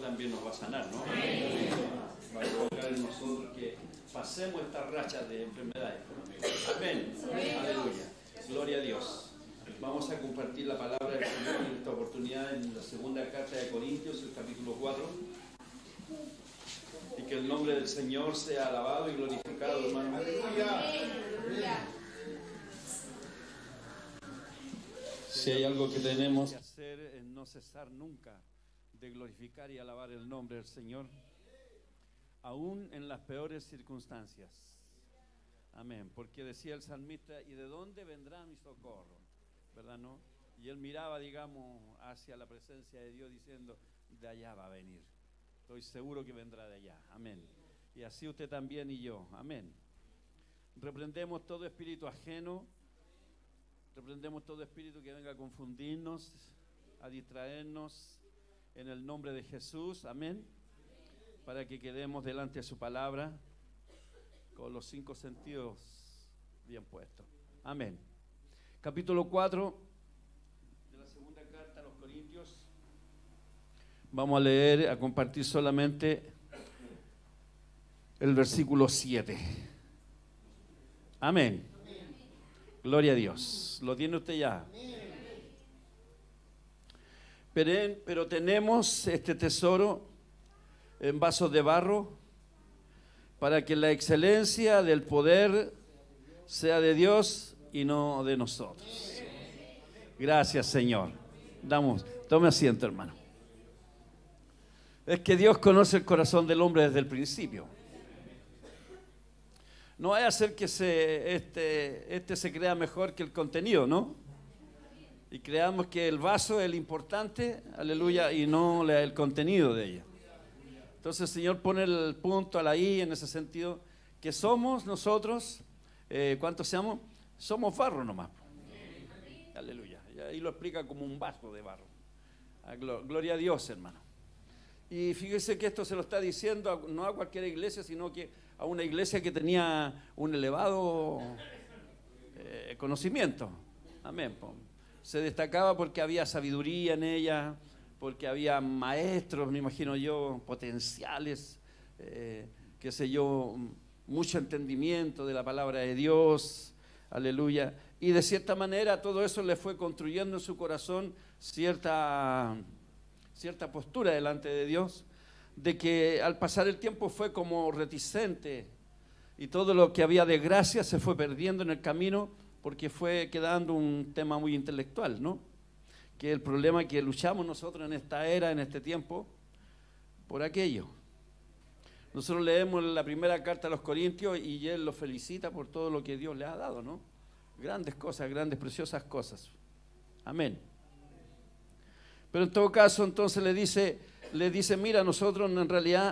también nos va a sanar, ¿no? Va a provocar en nosotros que pasemos estas rachas de enfermedades. Amén. Aleluya. Gloria a Dios. Vamos a compartir la palabra del Señor en esta oportunidad en la segunda carta de Corintios, el capítulo 4. Y que el nombre del Señor sea alabado y glorificado, hermano. Aleluya. Si hay algo que tenemos que hacer es no cesar nunca de glorificar y alabar el nombre del Señor, aún en las peores circunstancias. Amén. Porque decía el salmista, ¿y de dónde vendrá mi socorro? ¿Verdad, no? Y él miraba, digamos, hacia la presencia de Dios diciendo, de allá va a venir. Estoy seguro que vendrá de allá. Amén. Y así usted también y yo. Amén. Reprendemos todo espíritu ajeno. Reprendemos todo espíritu que venga a confundirnos, a distraernos en el nombre de Jesús. Amén. Para que quedemos delante de su palabra con los 5 sentidos bien puestos. Amén. Capítulo 4 de la segunda carta a los Corintios. Vamos a leer, a compartir solamente el versículo 7. Amén. Gloria a Dios. ¿Lo tiene usted ya? Pero tenemos este tesoro en vasos de barro para que la excelencia del poder sea de Dios y no de nosotros. Gracias, Señor. Tome asiento, hermano. Es que Dios conoce el corazón del hombre desde el principio. No vaya a ser que este se crea mejor que el contenido, ¿no? Y creamos que el vaso es el importante, aleluya, y no el contenido de ella. Entonces el Señor pone el punto a la I en ese sentido, que somos nosotros, ¿cuántos seamos? Somos barro nomás. Aleluya. Y ahí lo explica como un vaso de barro. Gloria a Dios, hermano. Y fíjese que esto se lo está diciendo no a cualquier iglesia, sino que a una iglesia que tenía un elevado conocimiento. Amén. Se destacaba porque había sabiduría en ella, porque había maestros, me imagino yo, potenciales, qué sé yo, mucho entendimiento de la palabra de Dios. Aleluya. Y de cierta manera todo eso le fue construyendo en su corazón cierta postura delante de Dios, de que al pasar el tiempo fue como reticente y todo lo que había de gracia se fue perdiendo en el camino porque fue quedando un tema muy intelectual, ¿no? Que el problema que luchamos nosotros en esta era, en este tiempo, por aquello. Nosotros leemos la primera carta a los Corintios y él los felicita por todo lo que Dios les ha dado, ¿no? Grandes cosas, grandes, preciosas cosas. Amén. Pero en todo caso, entonces le dice, mira, nosotros en realidad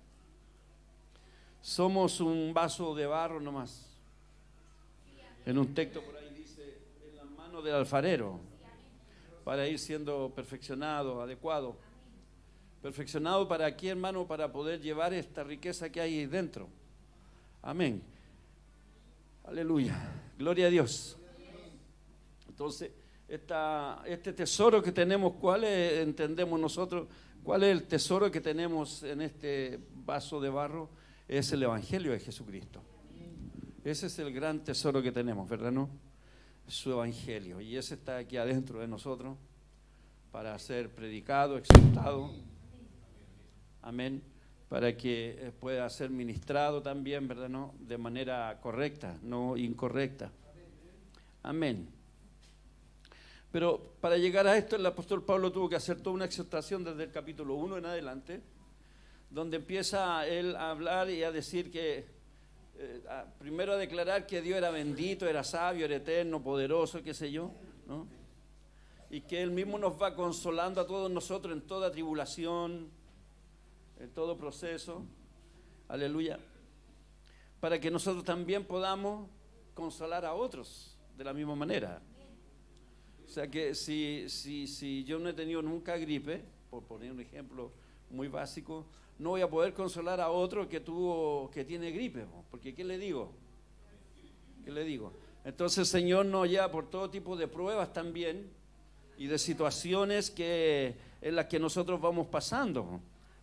somos un vaso de barro nomás. En un texto por ahí dice, en las manos del alfarero, para ir siendo perfeccionado, adecuado. Perfeccionado para aquí, hermano, para poder llevar esta riqueza que hay ahí dentro. Amén. Aleluya. Gloria a Dios. Entonces, este tesoro que tenemos, ¿cuál es, entendemos nosotros? ¿Cuál es el tesoro que tenemos en este vaso de barro? Es el Evangelio de Jesucristo. Ese es el gran tesoro que tenemos, ¿verdad, no? Su Evangelio. Y ese está aquí adentro de nosotros para ser predicado, exhortado. Amén. Para que pueda ser ministrado también, ¿verdad, no? De manera correcta, no incorrecta. Amén. Pero para llegar a esto, el apóstol Pablo tuvo que hacer toda una exhortación desde el capítulo 1 en adelante, donde empieza él a hablar y a decir que, primero a declarar que Dios era bendito, era sabio, era eterno, poderoso, qué sé yo, ¿no? Y que Él mismo nos va consolando a todos nosotros en toda tribulación, en todo proceso, aleluya, para que nosotros también podamos consolar a otros de la misma manera. O sea que si yo no he tenido nunca gripe, por poner un ejemplo muy básico, no voy a poder consolar a otro que tiene gripe, porque ¿qué le digo? ¿Qué le digo? Entonces el Señor nos lleva por todo tipo de pruebas también y de situaciones en las que nosotros vamos pasando.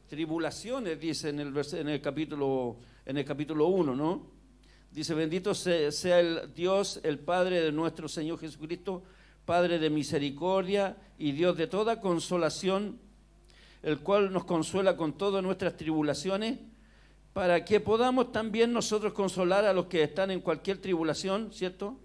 tribulaciones, dice en el capítulo 1, ¿no? Dice, bendito sea el Dios, el Padre de nuestro Señor Jesucristo, Padre de misericordia y Dios de toda consolación, el cual nos consuela con todas nuestras tribulaciones, para que podamos también nosotros consolar a los que están en cualquier tribulación, ¿cierto?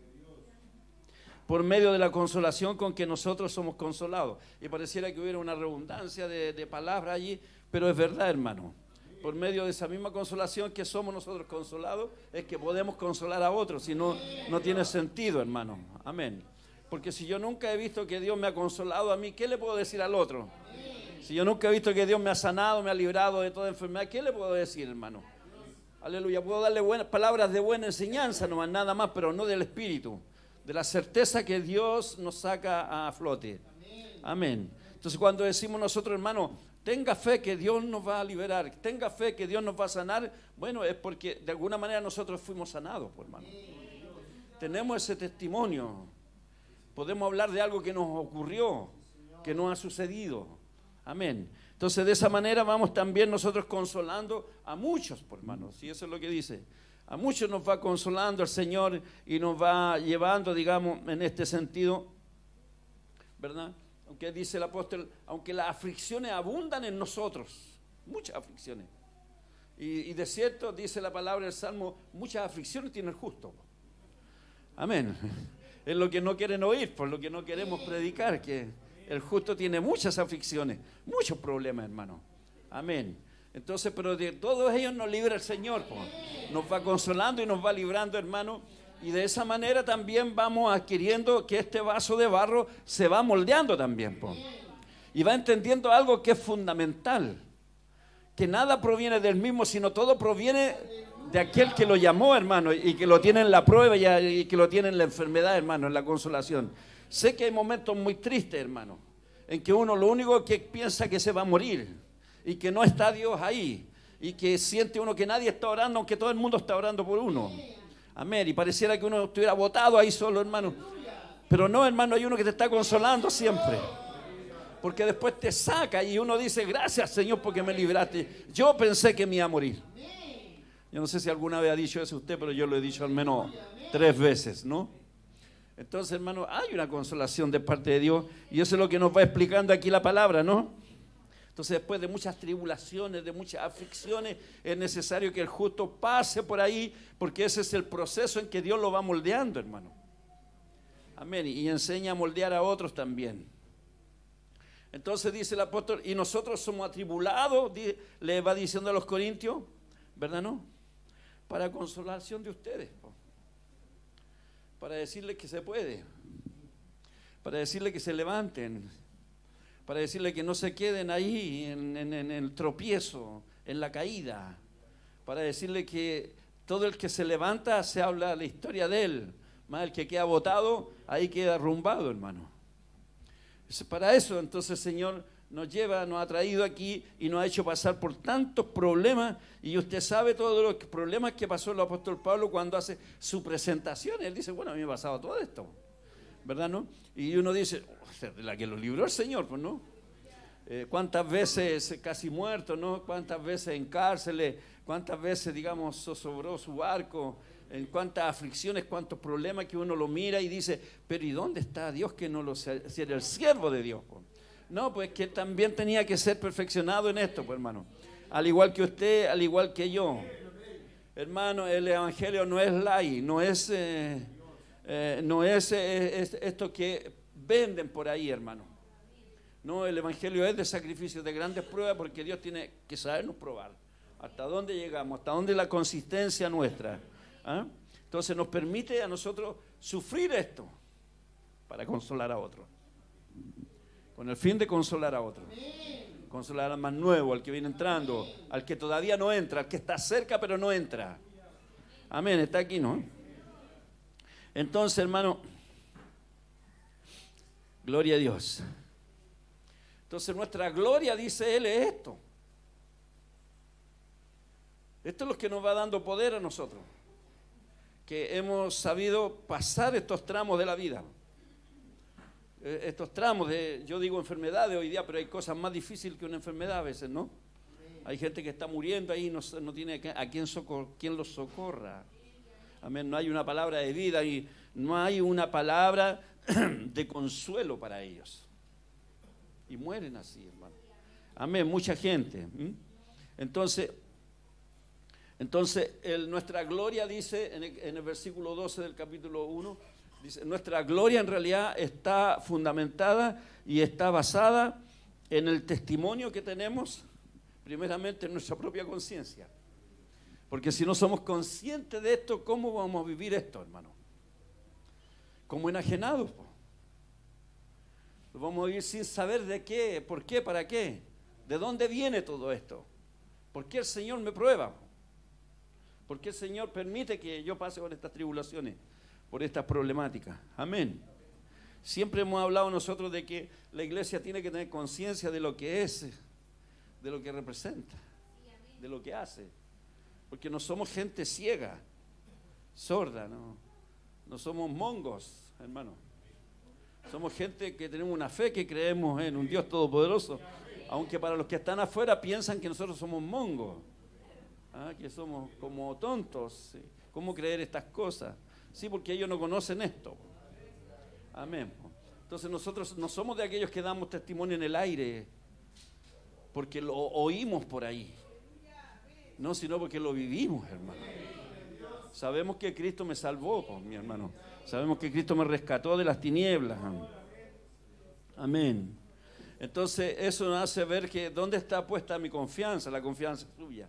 Por medio de la consolación con que nosotros somos consolados. Y pareciera que hubiera una redundancia de palabras allí, pero es verdad, hermano. Por medio de esa misma consolación que somos nosotros consolados, es que podemos consolar a otros, si no, no tiene sentido, hermano. Amén. Porque si yo nunca he visto que Dios me ha consolado a mí, ¿qué le puedo decir al otro? Si yo nunca he visto que Dios me ha sanado, me ha librado de toda enfermedad, ¿qué le puedo decir, hermano? Aleluya, puedo darle palabras de buena enseñanza, nomás, nada más, pero no del Espíritu, de la certeza que Dios nos saca a flote. Amén. Entonces cuando decimos nosotros, hermano, tenga fe que Dios nos va a liberar, tenga fe que Dios nos va a sanar, bueno, es porque de alguna manera nosotros fuimos sanados, pues, hermano. Tenemos ese testimonio. Podemos hablar de algo que nos ocurrió, que nos ha sucedido. Amén. Entonces de esa manera vamos también nosotros consolando a muchos, por hermanos. Y eso es lo que dice. A muchos nos va consolando el Señor y nos va llevando, digamos, en este sentido, ¿verdad? Aunque dice el apóstol, aunque las aflicciones abundan en nosotros, muchas aflicciones. Y de cierto, dice la palabra del Salmo, muchas aflicciones tiene el justo. Amén. Es lo que no quieren oír, por lo que no queremos predicar, que el justo tiene muchas aflicciones, muchos problemas, hermano. Amén. Entonces, pero de todos ellos nos libra el Señor, pues. Nos va consolando y nos va librando, hermano. Y de esa manera también vamos adquiriendo que este vaso de barro se va moldeando también, pues. Y va entendiendo algo que es fundamental. Que nada proviene del mismo, sino todo proviene de aquel que lo llamó, hermano, y que lo tiene en la prueba y que lo tiene en la enfermedad, hermano, en la consolación. Sé que hay momentos muy tristes, hermano, en que uno lo único que piensa que se va a morir y que no está Dios ahí y que siente uno que nadie está orando, aunque todo el mundo está orando por uno. Amén. Y pareciera que uno estuviera botado ahí solo, hermano. Pero no, hermano, hay uno que te está consolando siempre. Porque después te saca y uno dice, gracias, Señor, porque me libraste. Yo pensé que me iba a morir. Yo no sé si alguna vez ha dicho eso usted, pero yo lo he dicho al menos 3 veces, ¿no? Entonces, hermano, hay una consolación de parte de Dios y eso es lo que nos va explicando aquí la palabra, ¿no? Entonces, después de muchas tribulaciones, de muchas aflicciones, es necesario que el justo pase por ahí, porque ese es el proceso en que Dios lo va moldeando, hermano. Amén. Y enseña a moldear a otros también. Entonces dice el apóstol, y nosotros somos atribulados, le va diciendo a los corintios, ¿verdad, no? Para consolación de ustedes, para decirles que se puede, para decirles que se levanten, para decirles que no se queden ahí en el tropiezo, en la caída, para decirles que todo el que se levanta se habla la historia de él, más el que queda botado, ahí queda arrumbado, hermano. Para eso entonces el Señor nos lleva, nos ha traído aquí y nos ha hecho pasar por tantos problemas, y usted sabe todos los problemas que pasó el apóstol Pablo cuando hace su presentación. Él dice, bueno, a mí me ha pasado todo esto, ¿verdad, no? Y uno dice, de la que lo libró el Señor, pues, ¿no? Cuántas veces casi muerto, ¿no? Cuántas veces en cárceles, cuántas veces, digamos, zozobró su barco, en cuántas aflicciones, cuántos problemas que uno lo mira y dice, pero ¿y dónde está Dios que no lo sea? Si era el siervo de Dios, pues. No, pues que también tenía que ser perfeccionado en esto, pues, hermano. Al igual que usted, al igual que yo. Hermano, el evangelio no es light, no es esto que venden por ahí, hermano. No, el evangelio es de sacrificio, de grandes pruebas, porque Dios tiene que sabernos probar. Hasta dónde llegamos, hasta dónde es la consistencia nuestra. ¿Ah? Entonces nos permite a nosotros sufrir esto para consolar a otros. Con el fin de consolar a otro. Consolar al más nuevo, al que viene entrando, al que todavía no entra, al que está cerca pero no entra. Amén, está aquí, ¿no? Entonces, hermano, gloria a Dios. Entonces nuestra gloria, dice él, es esto. Esto es lo que nos va dando poder a nosotros. Que hemos sabido pasar estos tramos de la vida. Estos tramos de, yo digo enfermedades hoy día, pero hay cosas más difíciles que una enfermedad a veces, ¿no? Hay gente que está muriendo ahí y no tiene a quién los socorra. Amén. No hay una palabra de vida y no hay una palabra de consuelo para ellos. Y mueren así, hermano. Amén. Mucha gente. Entonces nuestra gloria dice en el versículo 12 del capítulo 1, dice, nuestra gloria en realidad está fundamentada y está basada en el testimonio que tenemos, primeramente en nuestra propia conciencia. Porque si no somos conscientes de esto, ¿cómo vamos a vivir esto, hermano? Como enajenados. Lo vamos a vivir sin saber de qué, por qué, para qué. ¿De dónde viene todo esto? ¿Por qué el Señor me prueba? ¿Por qué el Señor permite que yo pase por estas tribulaciones, por estas problemáticas? Amén. Siempre hemos hablado nosotros de que la iglesia tiene que tener conciencia de lo que es, de lo que representa, de lo que hace. Porque no somos gente ciega, sorda, no somos mongos, hermano. Somos gente que tenemos una fe, que creemos en un Dios todopoderoso. Aunque para los que están afuera piensan que nosotros somos mongos, que somos como tontos. ¿Sí? ¿Cómo creer estas cosas? Sí, porque ellos no conocen esto. Amén. Entonces nosotros no somos de aquellos que damos testimonio en el aire porque lo oímos por ahí. No, sino porque lo vivimos, hermano. Sabemos que Cristo me salvó, mi hermano. Sabemos que Cristo me rescató de las tinieblas. Amén. Entonces eso nos hace ver que ¿dónde está puesta mi confianza? La confianza suya.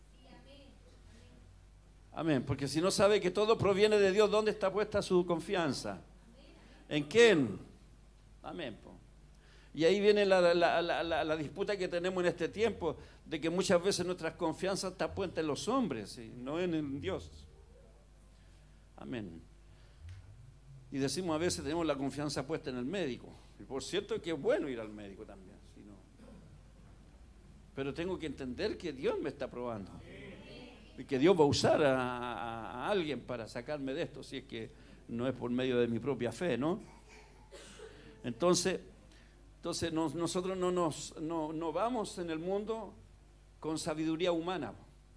Amén. Porque si no sabe que todo proviene de Dios, ¿dónde está puesta su confianza? ¿En quién? Amén. Y ahí viene la disputa que tenemos en este tiempo, de que muchas veces nuestras confianzas están puestas en los hombres, ¿sí? No en Dios. Amén. Y decimos a veces tenemos la confianza puesta en el médico. Y por cierto que es bueno ir al médico también. ¿Sí? No. Pero tengo que entender que Dios me está probando. Y que Dios va a usar a alguien para sacarme de esto, si es que no es por medio de mi propia fe, ¿no? Entonces nosotros no vamos en el mundo con sabiduría humana,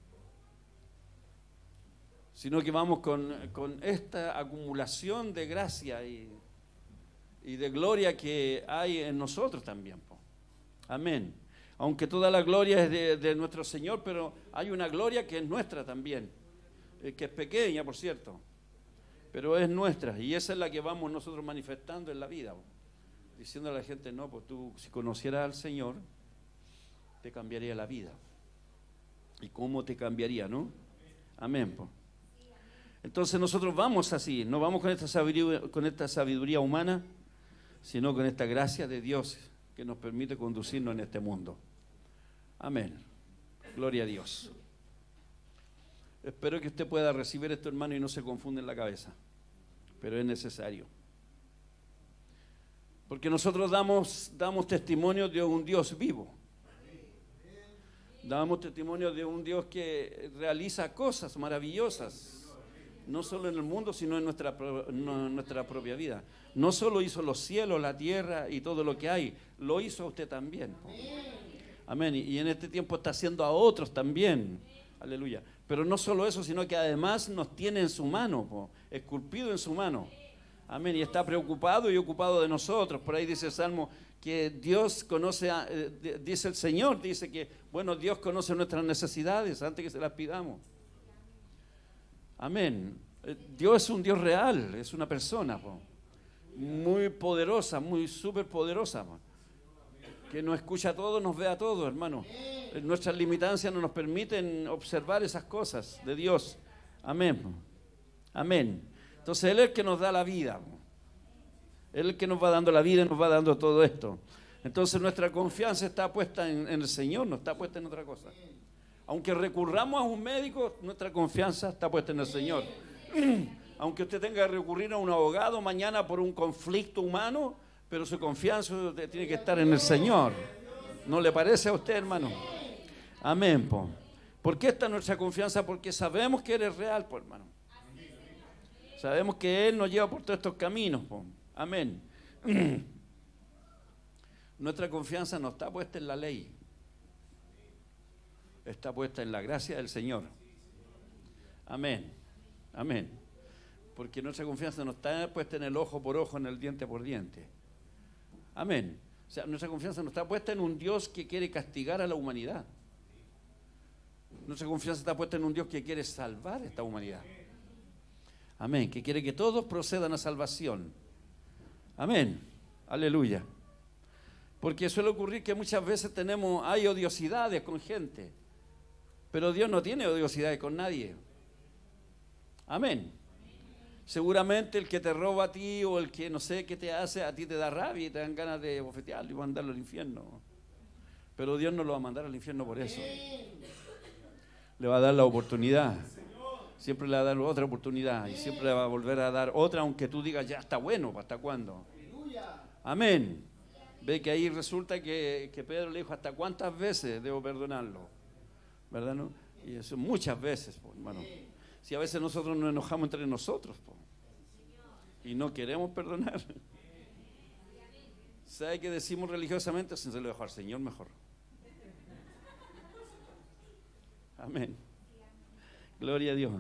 sino que vamos con esta acumulación de gracia y de gloria que hay en nosotros también. Amén. Aunque toda la gloria es de nuestro Señor, pero hay una gloria que es nuestra también, que es pequeña, por cierto, pero es nuestra, y esa es la que vamos nosotros manifestando en la vida, diciendo a la gente, no, pues tú si conocieras al Señor, te cambiaría la vida. ¿Y cómo te cambiaría, no? Amén. Pues. Entonces nosotros vamos así, no vamos con esta sabiduría humana, sino con esta gracia de Dios que nos permite conducirnos en este mundo. Amén. Gloria a Dios. Espero que usted pueda recibir esto, hermano, y no se confunda en la cabeza, pero es necesario. Porque nosotros damos testimonio de un Dios vivo. Damos testimonio de un Dios que realiza cosas maravillosas, no solo en el mundo, sino en nuestra propia vida. No solo hizo los cielos, la tierra y todo lo que hay, lo hizo a usted también. Amén. Y en este tiempo está haciendo a otros también. Aleluya. Pero no solo eso, sino que además nos tiene en su mano, esculpido en su mano. Amén. Y está preocupado y ocupado de nosotros. Por ahí dice el Salmo que Dios conoce, dice el Señor, dice que, bueno, Dios conoce nuestras necesidades antes que se las pidamos. Amén. Dios es un Dios real, es una persona, muy poderosa, muy súper poderosa, que nos escucha a todos, nos ve a todos, hermano. Nuestras limitancias no nos permiten observar esas cosas de Dios. Amén. Amén. Entonces Él es el que nos da la vida. Él es el que nos va dando la vida y nos va dando todo esto. Entonces nuestra confianza está puesta en el Señor, no está puesta en otra cosa. Aunque recurramos a un médico, nuestra confianza está puesta en el Señor. Aunque usted tenga que recurrir a un abogado mañana por un conflicto humano, pero su confianza tiene que estar en el Señor. ¿No le parece a usted, hermano? Amén, po. ¿Por qué está nuestra confianza? Porque sabemos que Él es real, po, hermano. Sabemos que Él nos lleva por todos estos caminos, po. Amén. Nuestra confianza no está puesta en la ley. está puesta en la gracia del Señor. Amén. Amén. Porque nuestra confianza no está puesta en el ojo por ojo, en el diente por diente. Amén. O sea, nuestra confianza no está puesta en un Dios que quiere castigar a la humanidad. Nuestra confianza está puesta en un Dios que quiere salvar a esta humanidad. Amén. Que quiere que todos procedan a salvación. Amén. Aleluya. Porque suele ocurrir que muchas veces hay odiosidades con gente, pero Dios no tiene odiosidades con nadie. Amén. Seguramente el que te roba a ti o el que no sé qué te hace, a ti te da rabia y te dan ganas de bofetearlo y mandarlo al infierno. Pero Dios no lo va a mandar al infierno por eso. Le va a dar la oportunidad. Siempre le va a dar otra oportunidad y siempre le va a volver a dar otra, aunque tú digas, ya está bueno, ¿hasta cuándo? Amén. Ve que ahí resulta que Pedro le dijo, ¿hasta cuántas veces debo perdonarlo? ¿Verdad, no? Y eso muchas veces, pues, hermano. Si a veces nosotros nos enojamos entre nosotros, pues, y no queremos perdonar. ¿Sabe qué decimos religiosamente? Si se lo dejo al Señor, mejor. Amén. Gloria a Dios.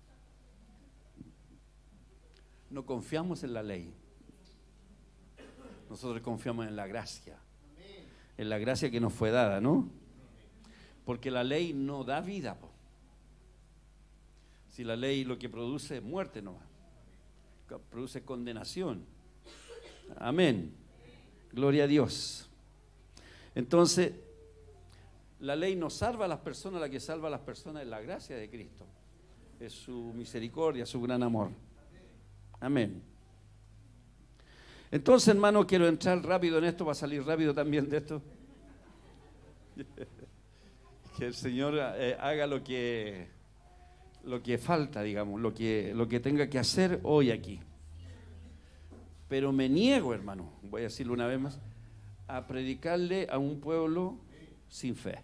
No confiamos en la ley. Nosotros confiamos en la gracia. En la gracia que nos fue dada, ¿no? Porque la ley no da vida, po. Si la ley lo que produce es muerte, no produce condenación. Amén. Gloria a Dios. Entonces, la ley no salva a las personas, la que salva a las personas es la gracia de Cristo. Es su misericordia, su gran amor. Amén. Entonces, hermano, quiero entrar rápido en esto, para salir rápido también de esto. Que el Señor haga lo que falta, digamos, lo que tenga que hacer hoy aquí. Pero me niego, hermano, voy a decirlo una vez más, a predicarle a un pueblo sin fe.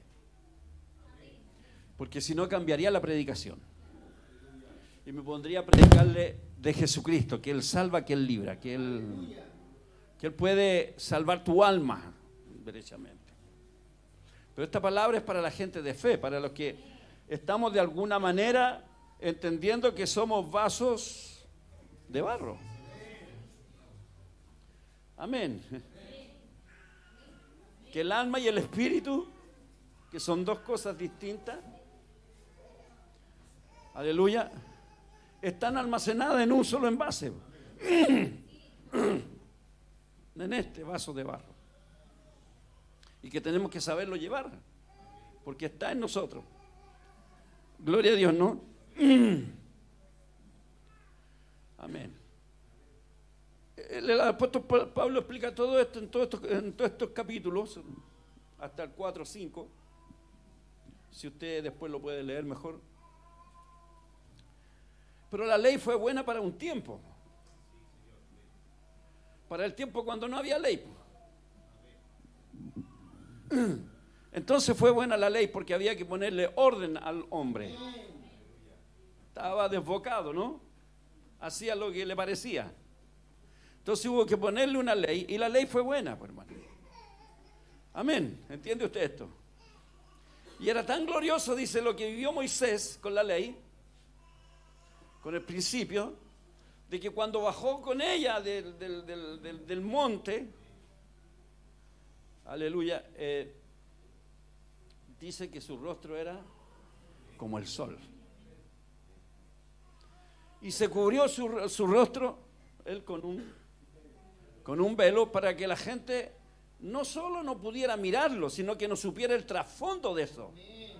Porque si no cambiaría la predicación. Y me pondría a predicarle de Jesucristo, que Él salva, que Él libra, que Él puede salvar tu alma, derechamente. Pero esta palabra es para la gente de fe, para los que estamos de alguna manera entendiendo que somos vasos de barro. Amén. Que el alma y el espíritu, que son dos cosas distintas, aleluya, están almacenadas en un solo envase, en este vaso de barro, y que tenemos que saberlo llevar, porque está en nosotros. Gloria a Dios, ¿no? Amén. El apóstol Pablo explica todo esto en todos estos capítulos, hasta el 4 o 5. Si usted después lo puede leer mejor. Pero la ley fue buena para un tiempo. Para el tiempo cuando no había ley. Entonces fue buena la ley porque había que ponerle orden al hombre. Estaba desbocado, ¿no? Hacía lo que le parecía. Entonces hubo que ponerle una ley y la ley fue buena, pues, hermano. Amén. ¿Entiende usted esto? Y era tan glorioso, dice, lo que vivió Moisés con la ley, con el principio, de que cuando bajó con ella del monte, aleluya, dice que su rostro era como el sol. Y se cubrió su rostro, él con un velo, para que la gente no solo no pudiera mirarlo, sino que no supiera el trasfondo de eso.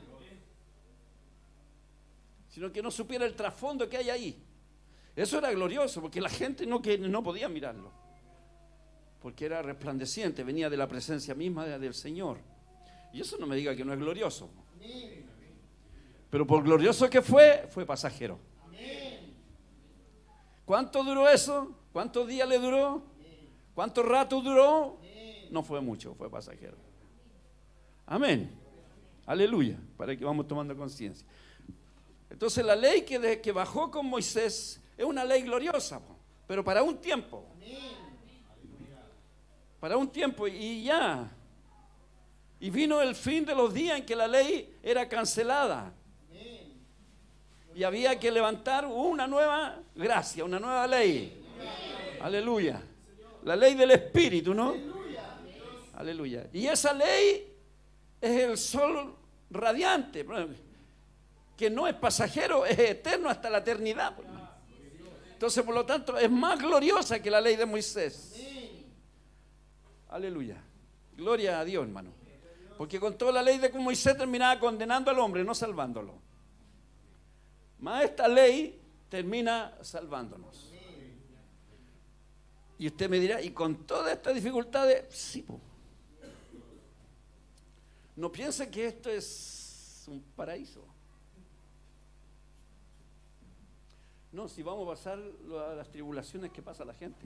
Sino que no supiera el trasfondo que hay ahí. Eso era glorioso, porque la gente no podía mirarlo. Porque era resplandeciente, venía de la presencia misma del Señor. Y eso no me diga que no es glorioso. Pero por glorioso que fue pasajero. ¿Cuánto duró eso? ¿Cuántos días le duró? ¿Cuánto rato duró? No fue mucho, fue pasajero. Amén. Aleluya, para que vamos tomando conciencia. Entonces la ley que bajó con Moisés es una ley gloriosa, pero para un tiempo. Para un tiempo y ya. Y vino el fin de los días en que la ley era cancelada. Y había que levantar una nueva gracia, una nueva ley. Aleluya. La ley del Espíritu, ¿no? Aleluya. Y esa ley es el sol radiante, que no es pasajero, es eterno hasta la eternidad. Entonces, por lo tanto, es más gloriosa que la ley de Moisés. Aleluya. Gloria a Dios, hermano. Porque con toda la ley de Moisés terminaba condenando al hombre, no salvándolo. Mas esta ley termina salvándonos. Y usted me dirá, ¿y con todas estas dificultades? Sí, po. No piense que esto es un paraíso. No, si vamos a pasar las tribulaciones que pasa la gente.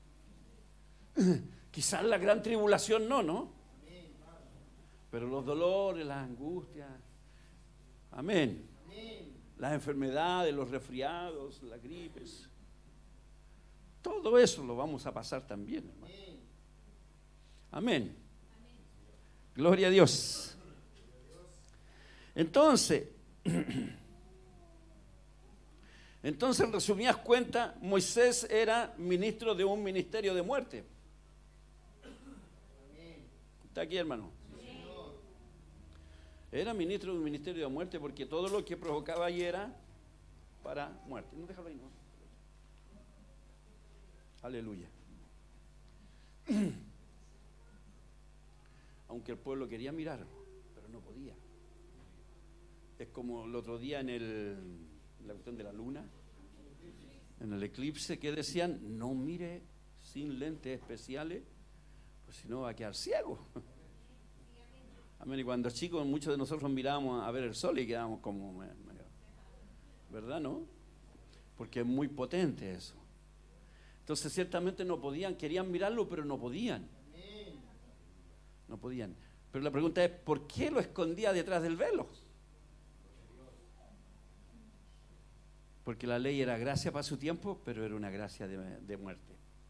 Quizás la gran tribulación no. Pero los dolores, las angustias, amén. Las enfermedades, los resfriados, las gripes, todo eso lo vamos a pasar también, hermano. Amén. Gloria a Dios. Entonces, en resumidas cuentas, Moisés era ministro de un ministerio de muerte. ¿Está aquí, hermano? Era ministro de un ministerio de muerte porque todo lo que provocaba ahí era para muerte. No, déjalo ahí, no. Aleluya. Aunque el pueblo quería mirarlo, pero no podía. Es como el otro día en la cuestión de la luna, en el eclipse, que decían, no mire sin lentes especiales, pues si no va a quedar ciego. Amén. Y cuando chicos, muchos de nosotros mirábamos a ver el sol y quedábamos como, ¿verdad, no? Porque es muy potente eso. Entonces ciertamente no podían, querían mirarlo, pero no podían. No podían. Pero la pregunta es, ¿por qué lo escondía detrás del velo? Porque la ley era gracia para su tiempo, pero era una gracia de muerte.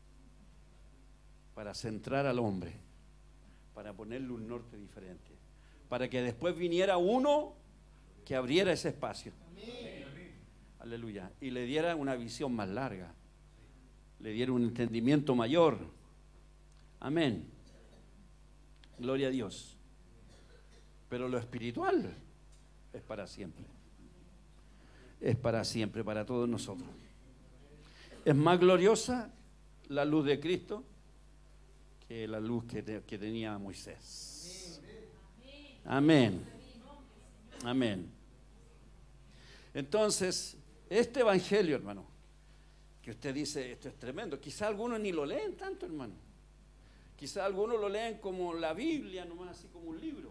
Para centrar al hombre, para ponerle un norte diferente, para que después viniera uno que abriera ese espacio. Aleluya. Y le diera una visión más larga, le diera un entendimiento mayor. Amén. Gloria a Dios. Pero lo espiritual es para siempre. Es para siempre, para todos nosotros. Es más gloriosa la luz de Cristo que la luz que tenía Moisés. Amén. Amén. Entonces, este evangelio, hermano, que usted dice, esto es tremendo, quizá algunos ni lo leen tanto, hermano. Quizá algunos lo leen como la Biblia, nomás así como un libro.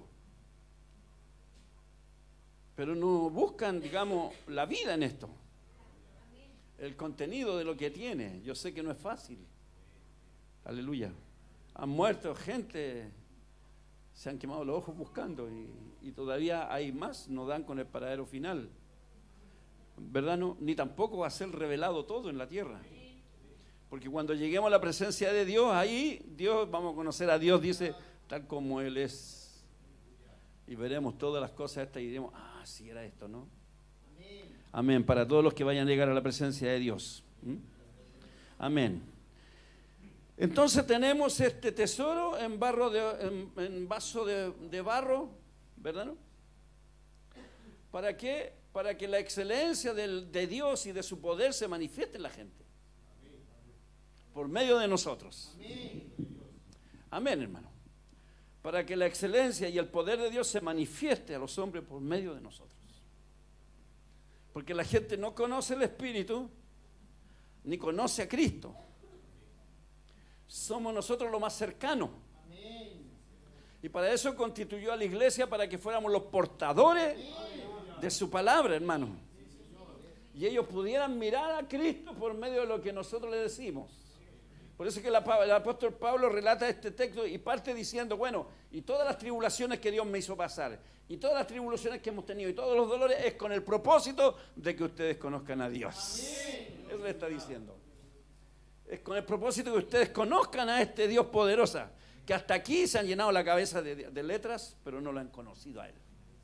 Pero no buscan, digamos, la vida en esto. El contenido de lo que tiene. Yo sé que no es fácil. Aleluya. Han muerto gente, se han quemado los ojos buscando y todavía hay más, no dan con el paradero final. ¿Verdad? No, ni tampoco va a ser revelado todo en la tierra. Porque cuando lleguemos a la presencia de Dios, ahí Dios, vamos a conocer a Dios, dice, tal como Él es. Y veremos todas las cosas estas y diremos, sí era esto, ¿no? Amén. Para todos los que vayan a llegar a la presencia de Dios. Amén. Entonces tenemos este tesoro en vaso de barro, ¿verdad? ¿No? ¿Para qué? Para que la excelencia de Dios y de su poder se manifieste en la gente. Por medio de nosotros. Amén, hermano. Para que la excelencia y el poder de Dios se manifieste a los hombres por medio de nosotros. Porque la gente no conoce el Espíritu, ni conoce a Cristo. Somos nosotros lo más cercano. Y para eso constituyó a la iglesia, para que fuéramos los portadores de su palabra, hermano. Y ellos pudieran mirar a Cristo por medio de lo que nosotros le decimos. Por eso es que el apóstol Pablo relata este texto y parte diciendo, bueno, y todas las tribulaciones que Dios me hizo pasar, y todas las tribulaciones que hemos tenido, y todos los dolores, es con el propósito de que ustedes conozcan a Dios. Eso le está diciendo. Es con el propósito de que ustedes conozcan a este Dios poderoso, que hasta aquí se han llenado la cabeza de letras, pero no lo han conocido a Él.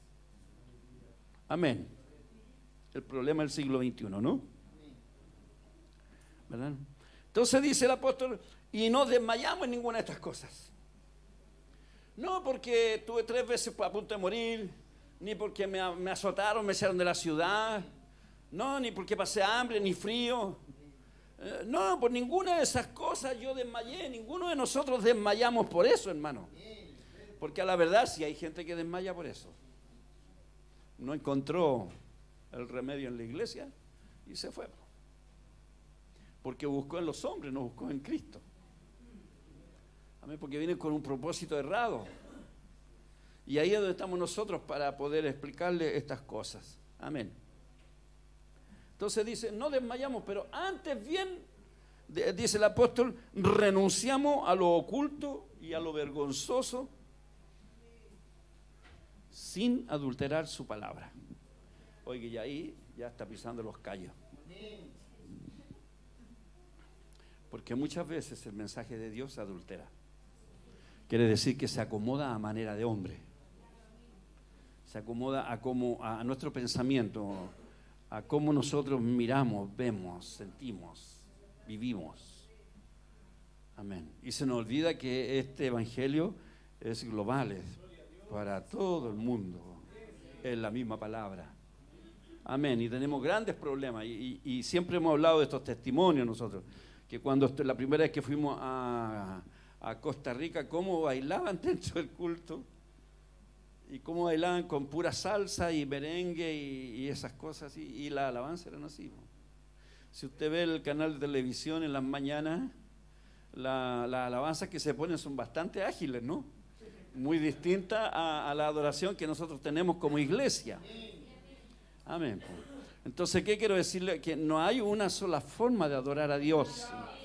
Amén. El problema del siglo XXI, ¿no? ¿Verdad? Entonces dice el apóstol, y no desmayamos en ninguna de estas cosas. No porque estuve 3 veces a punto de morir, ni porque me azotaron, me echaron de la ciudad, no, ni porque pasé hambre, ni frío. No, por ninguna de esas cosas yo desmayé, ninguno de nosotros desmayamos por eso, hermano. Porque a la verdad sí hay gente que desmaya por eso. No encontró el remedio en la iglesia y se fue. Porque buscó en los hombres, no buscó en Cristo. Amén, porque vienen con un propósito errado. Y ahí es donde estamos nosotros para poder explicarle estas cosas. Amén. Entonces dice, no desmayamos, pero antes bien, dice el apóstol, renunciamos a lo oculto y a lo vergonzoso sin adulterar su palabra. Oye, y ahí ya está pisando los callos. Porque muchas veces el mensaje de Dios se adultera. Quiere decir que se acomoda a manera de hombre. Se acomoda a nuestro pensamiento, a cómo nosotros miramos, vemos, sentimos, vivimos. Amén. Y se nos olvida que este evangelio es global, es para todo el mundo. Es la misma palabra. Amén. Y tenemos grandes problemas. Y siempre hemos hablado de estos testimonios nosotros. Que cuando la primera vez que fuimos a Costa Rica, cómo bailaban dentro del culto. Y cómo bailaban con pura salsa y merengue y esas cosas. Y la alabanza eran así. Si usted ve el canal de televisión en las mañanas, las alabanzas que se ponen son bastante ágiles, ¿no? Muy distinta a la adoración que nosotros tenemos como iglesia. Amén. Entonces, ¿qué quiero decirle? Que no hay una sola forma de adorar a Dios.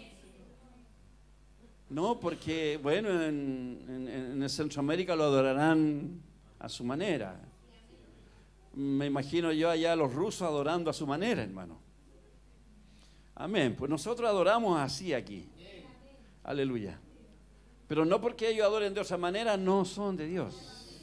No, porque, bueno, en Centroamérica lo adorarán a su manera. Me imagino yo allá a los rusos adorando a su manera, hermano. Amén. Pues nosotros adoramos así aquí. Aleluya. Pero no porque ellos adoren de otra manera, no son de Dios.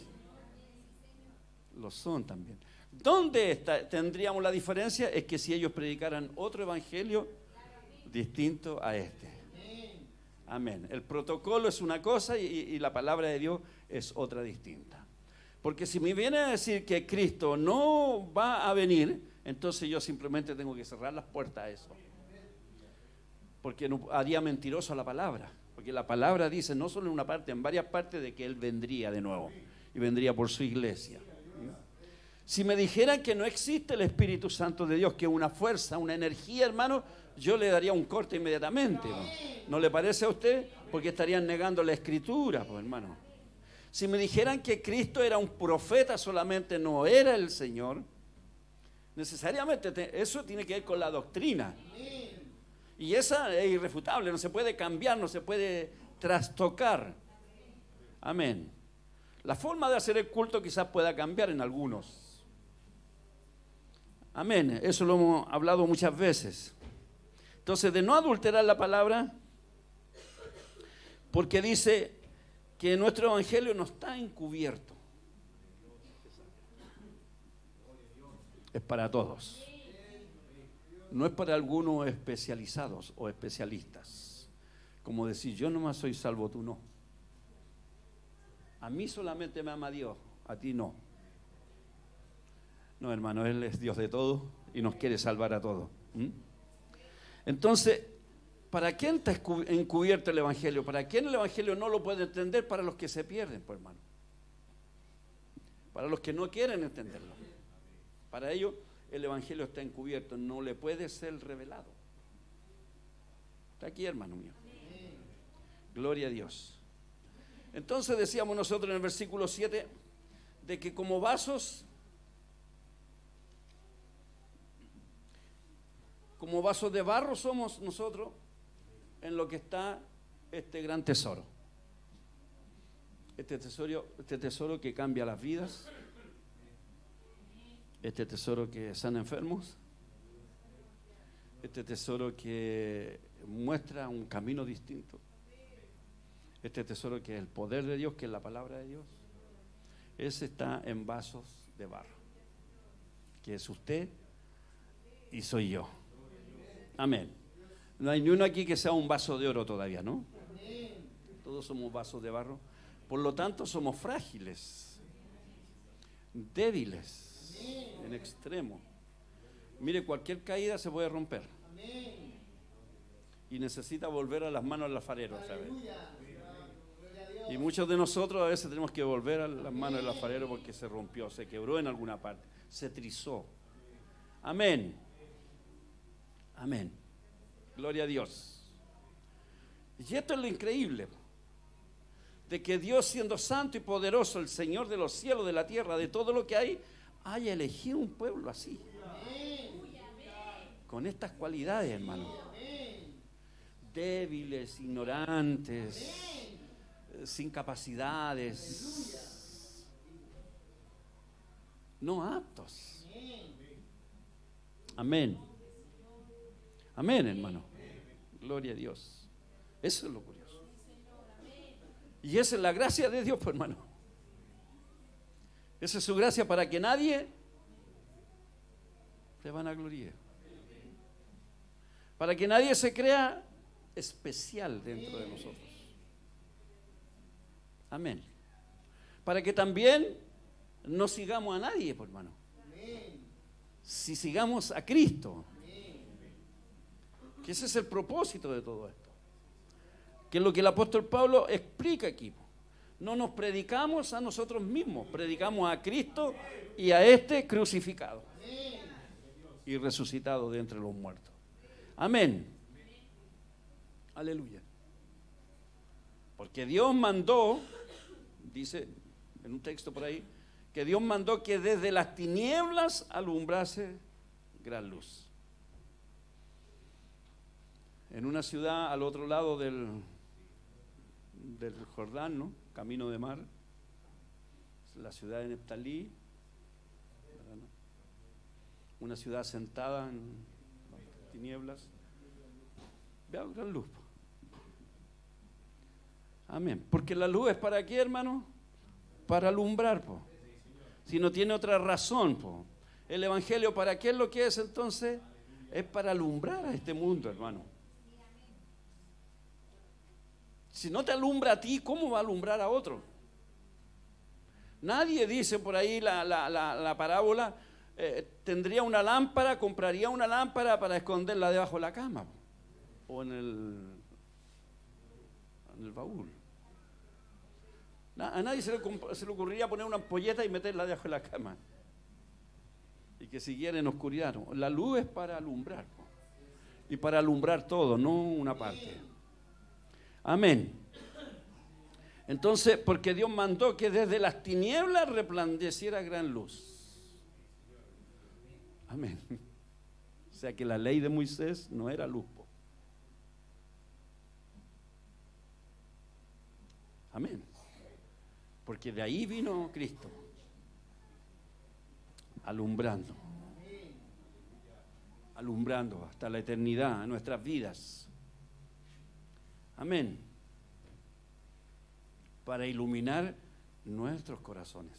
Lo son también. ¿Dónde tendríamos la diferencia? Es que si ellos predicaran otro evangelio distinto a este. Amén. El protocolo es una cosa y la palabra de Dios es otra distinta. Porque si me viene a decir que Cristo no va a venir, entonces yo simplemente tengo que cerrar las puertas a eso. Porque no haría mentiroso a la palabra. Porque la palabra dice no solo en una parte, en varias partes, de que Él vendría de nuevo. Y vendría por su iglesia. Si me dijeran que no existe el Espíritu Santo de Dios, que es una fuerza, una energía, hermano, yo le daría un corte inmediatamente. ¿No le parece a usted? Porque estarían negando la Escritura, pues, hermano. Si me dijeran que Cristo era un profeta solamente, no era el Señor, necesariamente eso tiene que ver con la doctrina. Y esa es irrefutable, no se puede cambiar, no se puede trastocar. Amén. La forma de hacer el culto quizás pueda cambiar en algunos. Amén. Eso lo hemos hablado muchas veces. Entonces, de no adulterar la palabra, porque dice que nuestro evangelio no está encubierto. Es para todos. No es para algunos especializados o especialistas. Como decir, yo nomás soy salvo, tú no. A mí solamente me ama Dios, a ti no. No, hermano, Él es Dios de todos y nos quiere salvar a todos. Entonces, ¿para quién está encubierto el evangelio? ¿Para quién el evangelio no lo puede entender? Para los que se pierden, pues, hermano. Para los que no quieren entenderlo. Para ellos el evangelio está encubierto, no le puede ser revelado. Está aquí, hermano mío. Gloria a Dios. Entonces decíamos nosotros en el versículo 7 de que como vasos de barro somos nosotros en lo que está este gran tesoro. Este tesoro que cambia las vidas, este tesoro que sana enfermos, este tesoro que muestra un camino distinto, Este tesoro que es el poder de Dios, que es la palabra de Dios, ese está en vasos de barro, que es usted y soy yo. Amén. No hay ni uno aquí que sea un vaso de oro todavía, ¿no? Todos somos vasos de barro. Por lo tanto, somos frágiles, débiles, en extremo. Mire, cualquier caída se puede romper. Y necesita volver a las manos del alfarero, ¿sabes? Y muchos de nosotros a veces tenemos que volver a las manos del alfarero porque se rompió, se quebró en alguna parte, se trizó. Amén. Amén. Gloria a Dios. Y esto es lo increíble, de que Dios, siendo santo y poderoso, el Señor de los cielos, de la tierra, de todo lo que hay, haya elegido un pueblo así, con estas cualidades, hermano. Débiles, ignorantes, sin capacidades, no aptos. Amén. Amén, hermano. Gloria a Dios. Eso es lo curioso. Y esa es la gracia de Dios, pues, hermano. Esa es su gracia para que nadie se vanaglorie. Para que nadie se crea especial dentro de nosotros. Amén. Para que también no sigamos a nadie, pues, hermano. Si sigamos a Cristo. Que ese es el propósito de todo esto. Que es lo que el apóstol Pablo explica aquí. No nos predicamos a nosotros mismos, predicamos a Cristo y a este crucificado y resucitado de entre los muertos. Amén. Aleluya. Porque Dios mandó, dice en un texto por ahí, que Dios mandó que desde las tinieblas alumbrase gran luz. En una ciudad al otro lado del Jordán, ¿no? Camino de mar, la ciudad de Neftalí, una ciudad sentada en tinieblas. Vea gran luz. Amén. Porque la luz es para qué, hermano? Para alumbrar, po. Si no tiene otra razón, po. El evangelio, ¿para qué es lo que es entonces? Es para alumbrar a este mundo, hermano. Si no te alumbra a ti, ¿cómo va a alumbrar a otro? Nadie dice por ahí la parábola, tendría una lámpara, compraría una lámpara para esconderla debajo de la cama o en el baúl. A nadie se le ocurriría poner una ampolleta y meterla debajo de la cama y que siguiera en oscuridad. No. La luz es para alumbrar y para alumbrar todo, no una parte. Amén. Entonces, porque Dios mandó que desde las tinieblas resplandeciera gran luz. Amén. O sea que la ley de Moisés no era luz. Amén. Porque de ahí vino Cristo, alumbrando hasta la eternidad, nuestras vidas. Amén. Para iluminar nuestros corazones.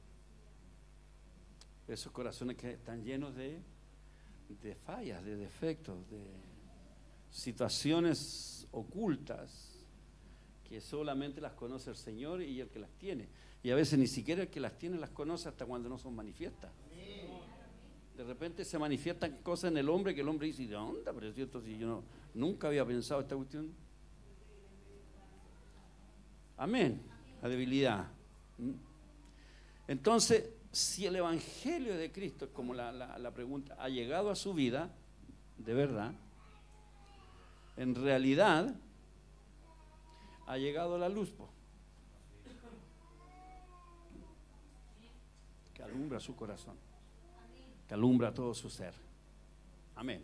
Esos corazones que están llenos de fallas, de defectos, de situaciones ocultas que solamente las conoce el Señor y el que las tiene. Y a veces ni siquiera el que las tiene las conoce hasta cuando no son manifiestas. De repente se manifiestan cosas en el hombre que el hombre dice, ¿de dónde? Pero es cierto, si yo nunca había pensado esta cuestión. Amén. La debilidad. Entonces, si el evangelio de Cristo, como la pregunta, ha llegado a su vida, de verdad, en realidad ha llegado la luz, que alumbra su corazón, que alumbra todo su ser. Amén.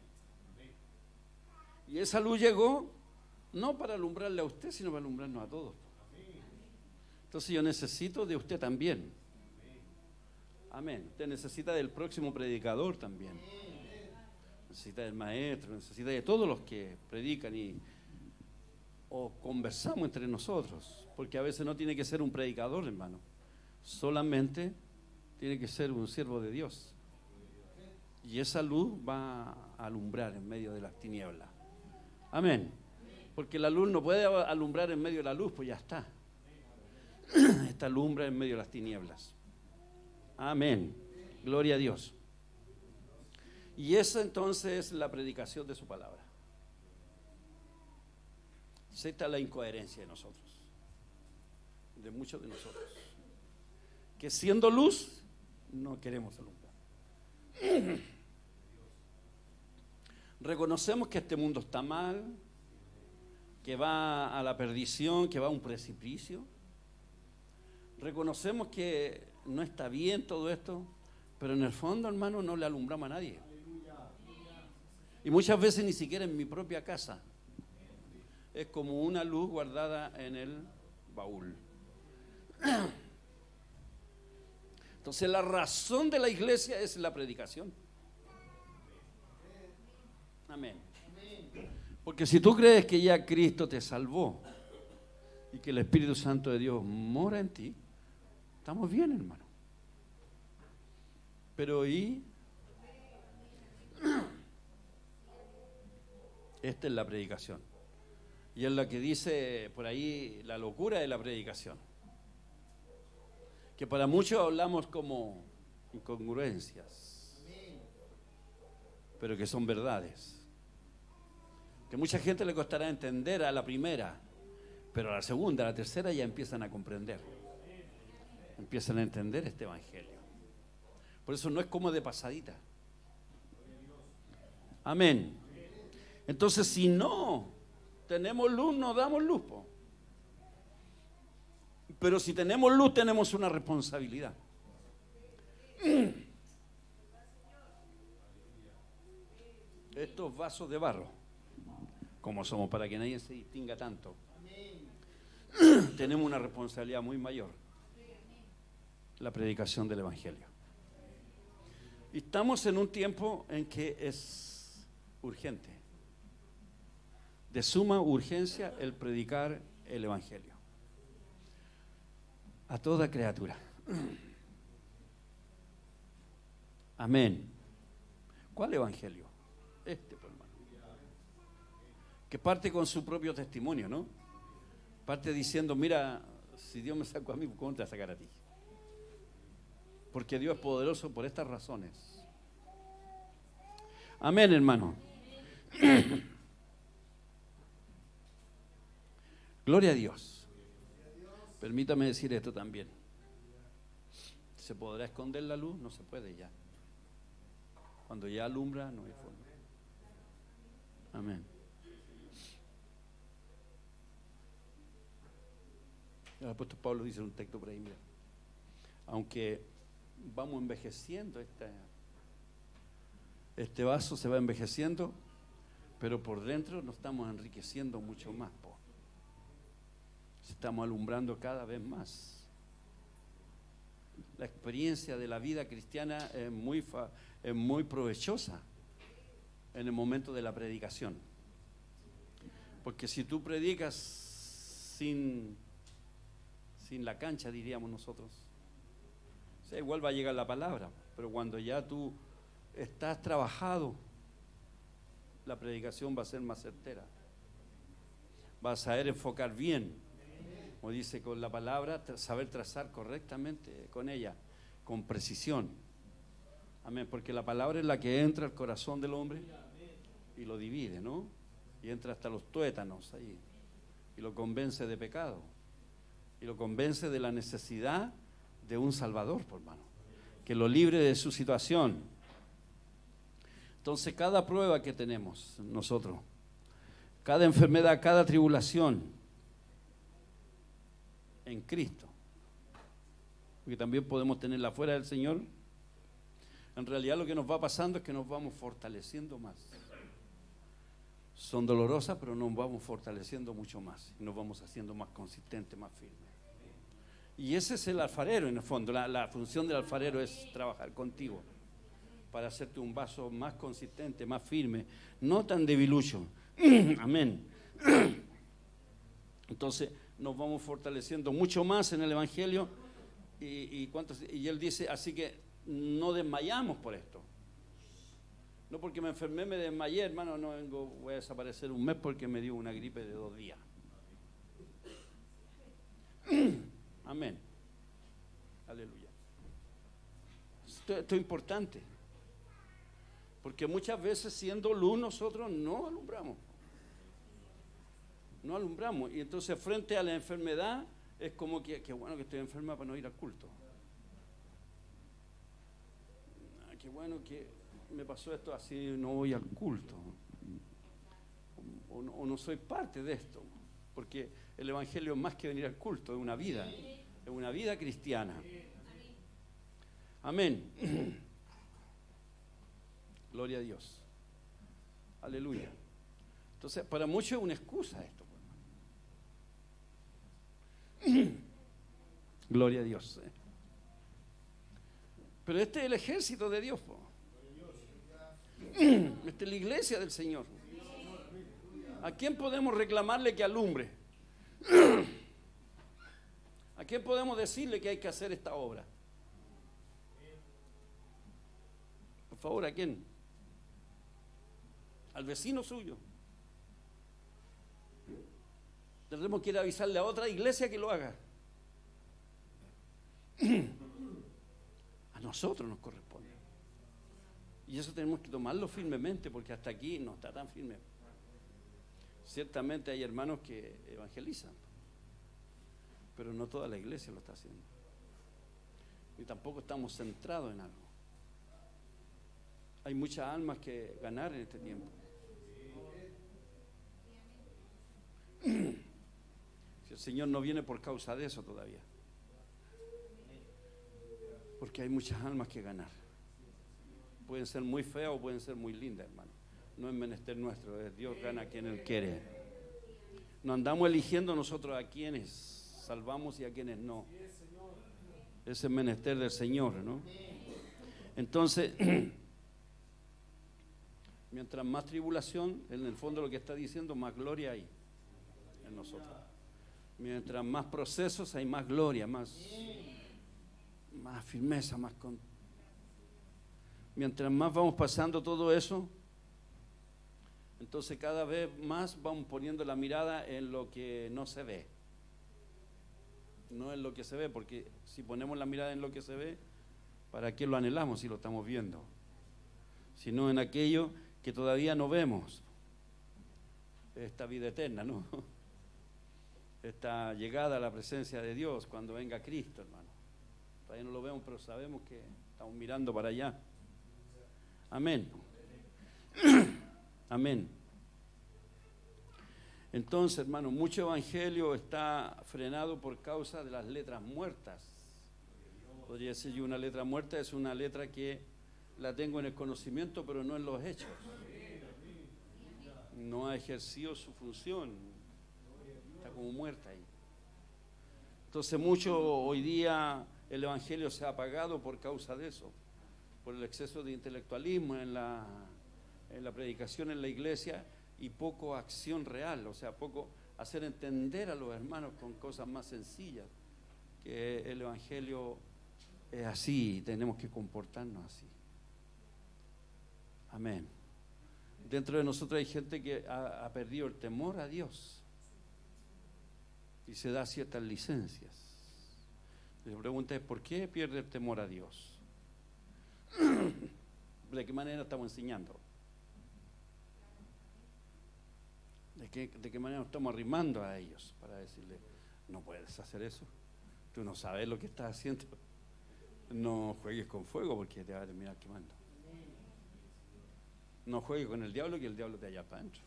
Y esa luz llegó no para alumbrarle a usted, sino para alumbrarnos a todos. Entonces yo necesito de usted también. Amén. Usted necesita del próximo predicador también. Necesita del maestro, necesita de todos los que predican y o conversamos entre nosotros, porque a veces no tiene que ser un predicador, hermano, solamente tiene que ser un siervo de Dios, y esa luz va a alumbrar en medio de las tinieblas. Amén. Porque la luz no puede alumbrar en medio de la luz, pues ya está. Esta alumbra en medio de las tinieblas. Amén. Gloria a Dios. Y esa entonces es la predicación de su palabra. Esta es la incoherencia de nosotros, de muchos de nosotros, que siendo luz no queremos alumbrar. Reconocemos que este mundo está mal, que va a la perdición, que va a un precipicio. Reconocemos que no está bien todo esto, pero en el fondo, hermano, no le alumbramos a nadie. Y muchas veces ni siquiera en mi propia casa. Es como una luz guardada en el baúl. Entonces la razón de la iglesia es la predicación. Amén. Porque si tú crees que ya Cristo te salvó y que el Espíritu Santo de Dios mora en ti, estamos bien, hermano. Pero esta es la predicación. Y es la que dice por ahí la locura de la predicación. Que para muchos hablamos como incongruencias, pero que son verdades. Que mucha gente le costará entender a la primera, pero a la segunda, a la tercera ya empiezan a comprender. Empiezan a entender este evangelio. Por eso no es como de pasadita. Amén. Entonces, si no tenemos luz, no damos luz, po. Pero si tenemos luz, tenemos una responsabilidad. Estos vasos de barro, como somos para que nadie se distinga tanto, tenemos una responsabilidad muy mayor: la predicación del evangelio. Y estamos en un tiempo en que es urgente, de suma urgencia, el predicar el evangelio a toda criatura. Amén. ¿Cuál evangelio? Este, pues, hermano, que parte con su propio testimonio, ¿no? Parte diciendo: mira, si Dios me sacó a mí, ¿cómo te va a sacar a ti? Porque Dios es poderoso por estas razones. Amén, hermano. Gloria a Dios. Permítame decir esto también. ¿Se podrá esconder la luz? No se puede ya. Cuando ya alumbra, no hay forma. Amén. El apóstol Pablo dice en un texto por ahí: mira, aunque vamos envejeciendo, este vaso se va envejeciendo, pero por dentro nos estamos enriqueciendo mucho más, po. Estamos alumbrando cada vez más. La experiencia de la vida cristiana es muy provechosa en el momento de la predicación. Porque si tú predicas sin la cancha, diríamos nosotros, o sea, igual va a llegar la palabra, pero cuando ya tú estás trabajado, la predicación va a ser más certera. Vas a saber enfocar bien, como dice, con la palabra, saber trazar correctamente con ella, con precisión. Amén, porque la palabra es la que entra al corazón del hombre y lo divide, ¿no? Y entra hasta los tuétanos ahí y lo convence de pecado y lo convence de la necesidad de un Salvador, por hermano, que lo libre de su situación. Entonces, cada prueba que tenemos nosotros, cada enfermedad, cada tribulación, en Cristo, porque también podemos tenerla fuera del Señor, en realidad lo que nos va pasando es que nos vamos fortaleciendo más. Son dolorosas, pero nos vamos fortaleciendo mucho más y nos vamos haciendo más consistentes, más firmes. Y ese es el alfarero, en el fondo. La función del alfarero es trabajar contigo para hacerte un vaso más consistente, más firme, no tan debilucho. Amén. Entonces nos vamos fortaleciendo mucho más en el Evangelio y él dice, así que no desmayamos por esto. No porque me enfermé, me desmayé, hermano, no vengo, voy a desaparecer un mes porque me dio una gripe de 2 días. Amén. Aleluya. Esto es importante. Porque muchas veces siendo luz nosotros no alumbramos. No alumbramos. Y entonces frente a la enfermedad es como que bueno que estoy enferma para no ir al culto. Qué bueno que me pasó esto así, no voy al culto. O no soy parte de esto. Porque el Evangelio es más que venir al culto, es una vida cristiana. Amén. Gloria a Dios. Aleluya. Entonces, para muchos es una excusa esto. Gloria a Dios. Pero este es el ejército de Dios. Esta es la iglesia del Señor. ¿A quién podemos reclamarle que alumbre? ¿A quién podemos decirle que hay que hacer esta obra? Por favor, ¿a quién? Al vecino suyo. Tendremos que ir a avisarle a otra iglesia que lo haga. A nosotros nos corresponde. Y eso tenemos que tomarlo firmemente, porque hasta aquí no está tan firme. Ciertamente hay hermanos que evangelizan, pero no toda la iglesia lo está haciendo. Y tampoco estamos centrados en algo. Hay muchas almas que ganar en este tiempo. Si el Señor no viene por causa de eso todavía. Porque hay muchas almas que ganar. Pueden ser muy feas o pueden ser muy lindas, hermano. No es menester nuestro, es Dios gana a quien Él quiere. No andamos eligiendo nosotros a quienes salvamos y a quienes no. Ese es menester del Señor, ¿no? Entonces, mientras más tribulación, en el fondo lo que está diciendo, más gloria hay en nosotros. Mientras más procesos hay más gloria, más firmeza, mientras más vamos pasando todo eso, entonces cada vez más vamos poniendo la mirada en lo que no se ve. No en lo que se ve, porque si ponemos la mirada en lo que se ve, ¿para qué lo anhelamos si lo estamos viendo? Sino en aquello que todavía no vemos. Esta vida eterna, ¿no? Esta llegada a la presencia de Dios cuando venga Cristo, hermano. Todavía no lo vemos, pero sabemos que estamos mirando para allá. Amén. Amén. Entonces, hermano, mucho evangelio está frenado por causa de las letras muertas. Podría decir yo, una letra muerta es una letra que la tengo en el conocimiento, pero no en los hechos. No ha ejercido su función. Está como muerta ahí. Entonces, mucho hoy día el evangelio se ha apagado por causa de eso, por el exceso de intelectualismo en la predicación en la iglesia y poco acción real, o sea, poco hacer entender a los hermanos con cosas más sencillas, que el evangelio es así y tenemos que comportarnos así. Amén. Dentro de nosotros hay gente que ha perdido el temor a Dios y se da ciertas licencias. La pregunta es, ¿por qué pierde el temor a Dios? ¿De qué manera estamos enseñando? ¿De qué manera nos estamos arrimando a ellos para decirle, no puedes hacer eso? Tú no sabes lo que estás haciendo. No juegues con fuego porque te va a terminar quemando. No juegues con el diablo que el diablo te halla para adentro.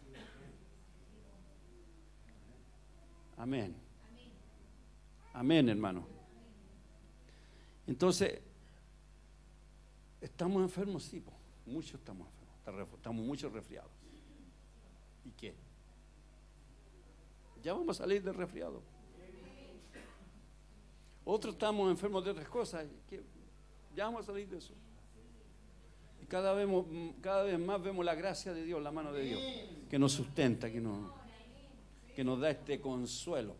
Amén. Amén, hermano. Entonces, ¿estamos enfermos? Sí, muchos estamos enfermos. Estamos muchos resfriados. ¿Y qué? Ya vamos a salir del resfriado. Otros estamos enfermos de otras cosas. Ya vamos a salir de eso. Y cada vez más vemos la gracia de Dios, la mano de Dios, que nos sustenta, que nos... que nos da este consuelo.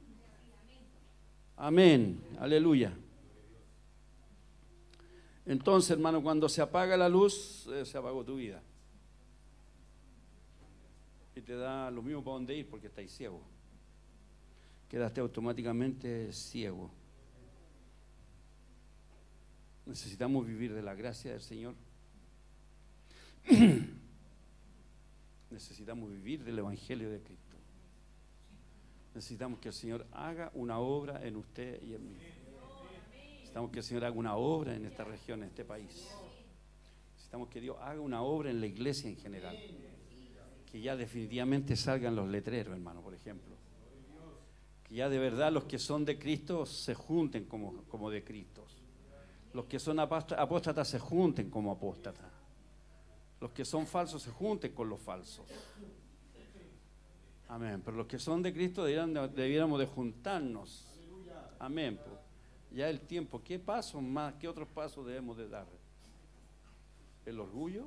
Amén, aleluya. Entonces, hermano, cuando se apaga la luz, se apagó tu vida. Y te da lo mismo para dónde ir porque estáis ciego. Quedaste automáticamente ciego. Necesitamos vivir de la gracia del Señor. Necesitamos vivir del Evangelio de Cristo. Necesitamos que el Señor haga una obra en usted y en mí. Necesitamos que el Señor haga una obra en esta región, en este país. Necesitamos que Dios haga una obra en la iglesia en general. Que ya definitivamente salgan los letreros, hermano, por ejemplo. Que ya de verdad los que son de Cristo se junten como de Cristo. Los que son apóstatas se junten como apóstatas. Los que son falsos se junten con los falsos. Amén. Pero los que son de Cristo debiéramos de juntarnos. Amén. Ya el tiempo. ¿Qué pasos más? ¿Qué otros pasos debemos de dar? ¿El orgullo?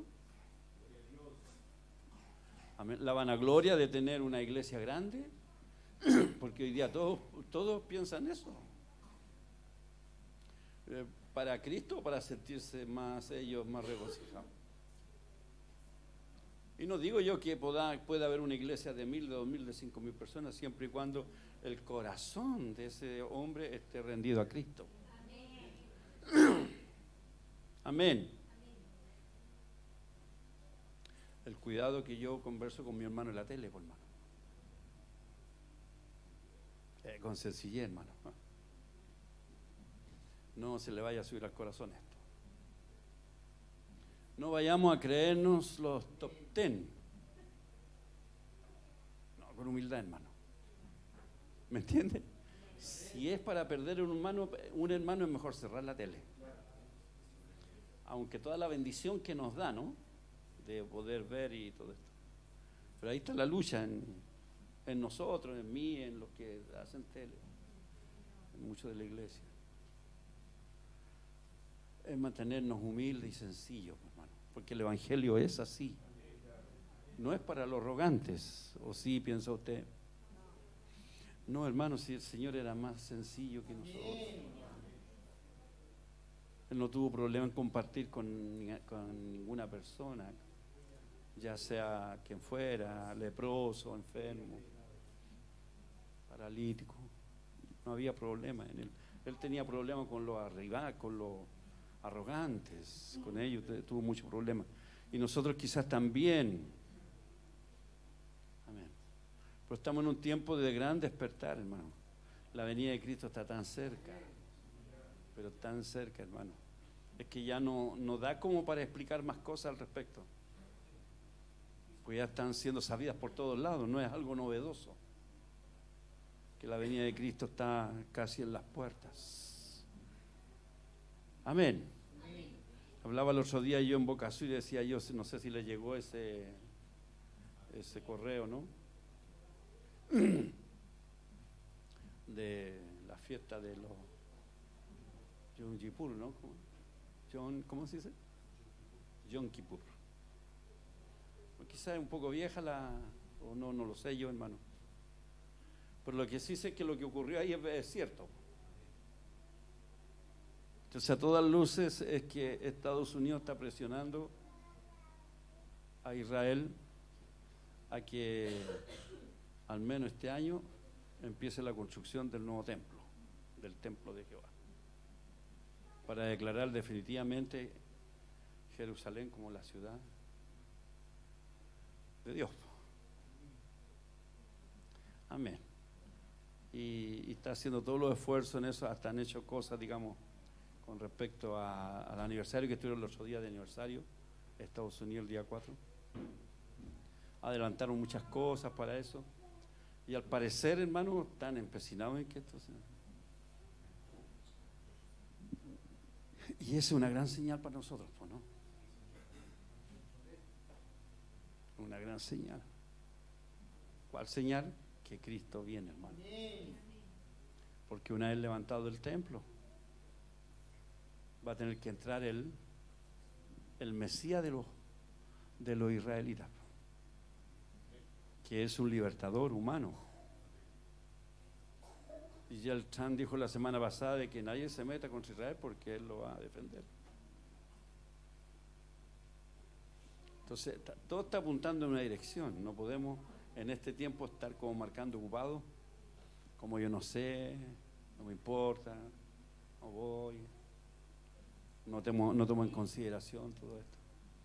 Amén. La vanagloria de tener una iglesia grande. Porque hoy día todos piensan eso. ¿Para Cristo o para sentirse más ellos más regocijados? Y no digo yo que pueda haber una iglesia de 1,000, de 2,000, de 5,000 personas, siempre y cuando el corazón de ese hombre esté rendido a Cristo. Amén. Amén. El cuidado que yo converso con mi hermano en la tele, por hermano. Con sencillez, hermano. No se le vaya a subir al corazón esto. No vayamos a creernos los top 10. No, con humildad, hermano. ¿Me entiende? Si es para perder un hermano es mejor cerrar la tele. Aunque toda la bendición que nos da, ¿no? De poder ver y todo esto. Pero ahí está la lucha en nosotros, en mí, en los que hacen tele, en muchos de la iglesia. Es mantenernos humildes y sencillos, hermano, porque el Evangelio es así. No es para los arrogantes, ¿o sí piensa usted? No, hermano, si el Señor era más sencillo que nosotros. Él no tuvo problema en compartir con ninguna persona, ya sea quien fuera, leproso, enfermo, paralítico. No había problema en él. Él tenía problema con los arriba, con los arrogantes, con ellos tuvo mucho problema. Y nosotros quizás también. Amén. Pero estamos en un tiempo de gran despertar, hermano. La venida de Cristo está tan cerca, pero tan cerca, hermano. Es que ya no da como para explicar más cosas al respecto. Pues ya están siendo sabidas por todos lados, no es algo novedoso. Que la venida de Cristo está casi en las puertas. Amén. Hablaba el otro día yo en Boca Sur y decía yo, no sé si le llegó ese correo, ¿no? De la fiesta de los Yom Kippur, ¿no? ¿Cómo se dice? Yom Kippur. Quizás es un poco vieja o no lo sé yo, hermano. Pero lo que sí sé es que lo que ocurrió ahí es cierto. Entonces, a todas luces es que Estados Unidos está presionando a Israel a que al menos este año empiece la construcción del nuevo templo, del templo de Jehová, para declarar definitivamente Jerusalén como la ciudad de Dios. Amén. Y está haciendo todos los esfuerzos en eso, hasta han hecho cosas, digamos, con respecto al aniversario que estuvieron los 8 días de aniversario, Estados Unidos el día 4. Adelantaron muchas cosas para eso. Y al parecer, hermano, están empecinados en que esto sea. Y esa es una gran señal para nosotros, ¿no? Una gran señal. ¿Cuál señal? Que Cristo viene, hermano. Porque una vez levantado el templo, va a tener que entrar el Mesías de los israelitas, que es un libertador humano. Y ya el Trump dijo la semana pasada de que nadie se meta contra Israel porque él lo va a defender. Entonces, todo está apuntando en una dirección. No podemos en este tiempo estar como marcando ocupados, como yo no sé, no me importa, no voy, no tomo en consideración todo esto.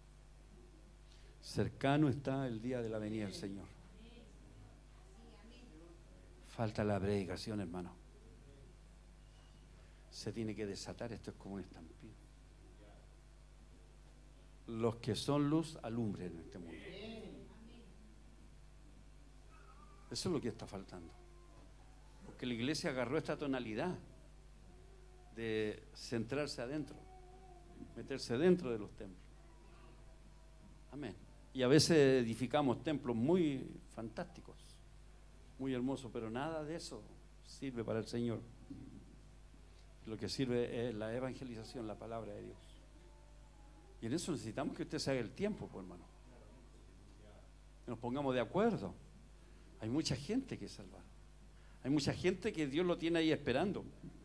Cercano está el día de la venida del Señor. Falta la predicación, hermano. Se tiene que desatar, esto es como un estampido. Los que son luz alumbren en este mundo. Eso es lo que está faltando. Porque la iglesia agarró esta tonalidad de centrarse adentro, meterse dentro de los templos. Amén. Y a veces edificamos templos muy fantásticos, muy hermosos, pero nada de eso sirve para el Señor. Lo que sirve es la evangelización, la palabra de Dios. Y en eso necesitamos que usted se haga el tiempo, pues, hermano. Que nos pongamos de acuerdo. Hay mucha gente que salvar. Hay mucha gente que Dios lo tiene ahí esperando.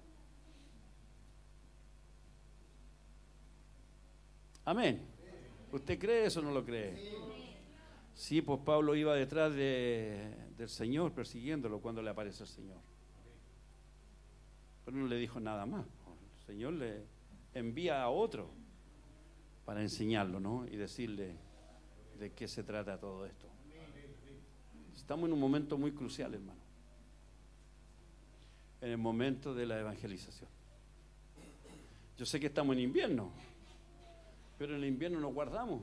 Amén. ¿Usted cree eso o no lo cree? Sí, pues Pablo iba detrás del Señor, persiguiéndolo cuando le aparece el Señor. Pero no le dijo nada más. El Señor le envía a otro para enseñarlo, ¿no? Y decirle de qué se trata todo esto. Estamos en un momento muy crucial, hermano. En el momento de la evangelización. Yo sé que estamos en invierno, pero en el invierno nos guardamos.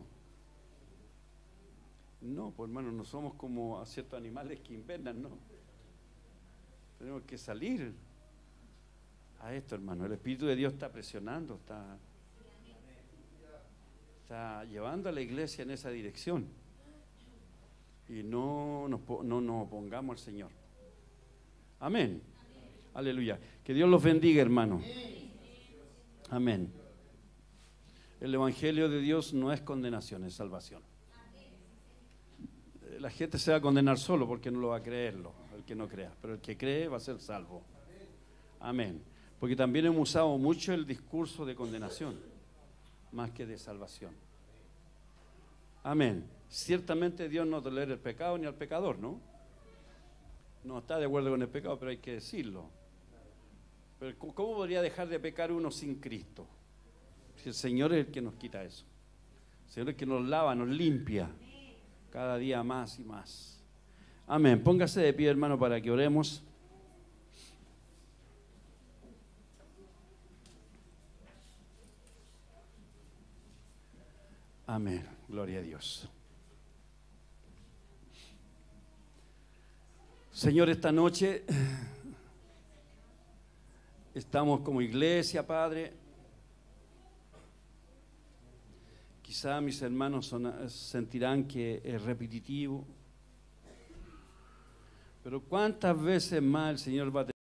No, pues hermano, no somos como a ciertos animales que invernan, no. Tenemos que salir a esto, hermano. El Espíritu de Dios está presionando, está llevando a la iglesia en esa dirección. Y no nos opongamos al Señor. Amén. Aleluya. Que Dios los bendiga, hermano. Amén. El Evangelio de Dios no es condenación, es salvación. La gente se va a condenar solo porque no lo va a creerlo, el que no crea. Pero el que cree va a ser salvo. Amén. Porque también hemos usado mucho el discurso de condenación, más que de salvación. Amén. Ciertamente Dios no tolera el pecado ni al pecador, ¿no? No está de acuerdo con el pecado, pero hay que decirlo. Pero ¿cómo podría dejar de pecar uno sin Cristo? Si el Señor es el que nos quita eso. El Señor es el que nos lava, nos limpia cada día más y más. Amén. Póngase de pie, hermano, para que oremos. Amén. Gloria a Dios. Señor, esta noche estamos como iglesia, Padre. Quizá mis hermanos sentirán que es repetitivo, pero ¿cuántas veces más el Señor va a tener